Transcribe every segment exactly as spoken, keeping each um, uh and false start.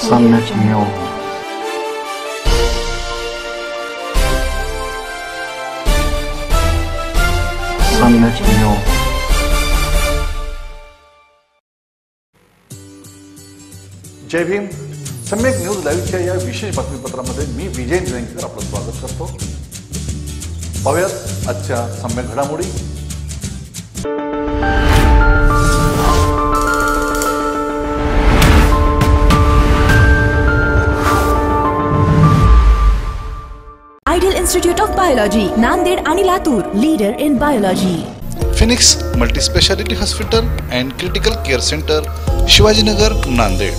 सम्यक न्यूज सम्यक न्यूज जय भीम. सम्यक न्यूज लाईव्हच्या या विशेष बातमीपत्रामध्ये मी विजय निलंगेकर आपलं स्वागत करतो. पाहूयात आजच्या सम्यक घडामोडी. Ideal Institute of Biology, Nanded आणि Latur, leader in biology. Phoenix Multi Speciality Hospital and Critical Care Centre, Shivajinagar, Nanded.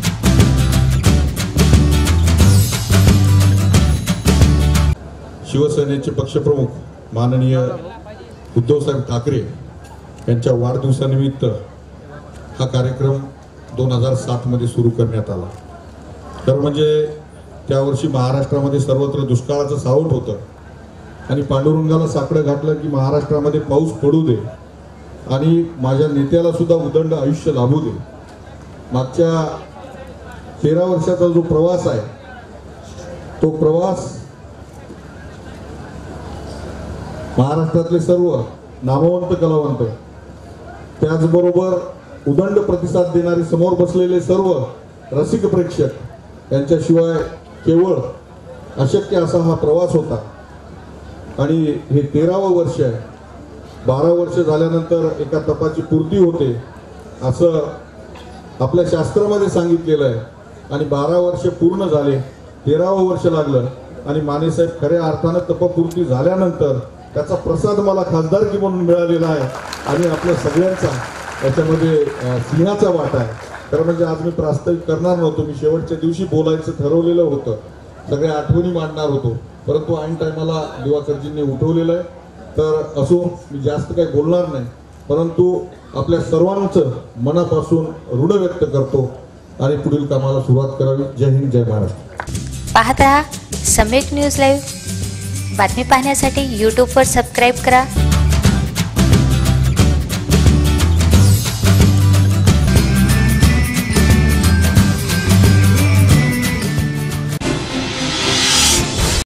शिवसेनेचे पक्षप्रमुख माननीय उद्धवसाहेब ठाकरे यांच्या वाढदिवसानिमित्त हा कार्यक्रम दोन हजार सात मध्ये सुरू करण्यात आला. तर म्हणजे त्यावर्षी महाराष्ट्रामध्ये सर्वत्र दुष्काळाचं सावट होतं आणि पांडुरंगाला साकडं घातलं की महाराष्ट्रामध्ये पाऊस पडू दे आणि माझ्या नेत्याला सुद्धा उदंड आयुष्य लाभू दे. मागच्या तेरा वर्षाचा जो प्रवास आहे तो प्रवास महाराष्ट्रातले सर्व नामवंत कलावंत, त्याचबरोबर उदंड प्रतिसाद देणारे समोर बसलेले सर्व रसिक प्रेक्षक यांच्याशिवाय केवळ अशक्य असा हा प्रवास होता. आणि हे तेरावं वर्ष आहे. बारा वर्ष झाल्यानंतर एका तपाची पूर्ती होते असं आपल्या शास्त्रामध्ये सांगितलेलं आहे. आणि बारा वर्ष पूर्ण झाले, तेरावं वर्ष लागलं आणि मानेसाहेब खऱ्या अर्थानं तपपूर्ती झाल्यानंतर त्याचा प्रसाद मला खासदारकी म्हणून मिळालेला आहे आणि आपल्या सगळ्यांचा याच्यामध्ये सिंहाचा वाटा आहे. तर म्हणजे आज मी प्रास्ताविक करणार नव्हतो, मी शेवटच्या दिवशी बोलायचं ठरवलेलं होतं, सगळ्या आठवणी मांडणार होतो, परंतु ऐन टायमाला दिवाकरजींनी उठवलेलं आहे. तर असो, मी जास्त काही बोलणार नाही, परंतु आपल्या सर्वांचं मनापासून ऋण व्यक्त करतो आणि पुढील कामाला सुरुवात करावी. जय हिंद, जय महाराष्ट्र. पाहत रहा सम्यक न्यूज लाईव्ह. बातमी पाहण्यासाठी यूट्यूबवर सबस्क्राईब करा.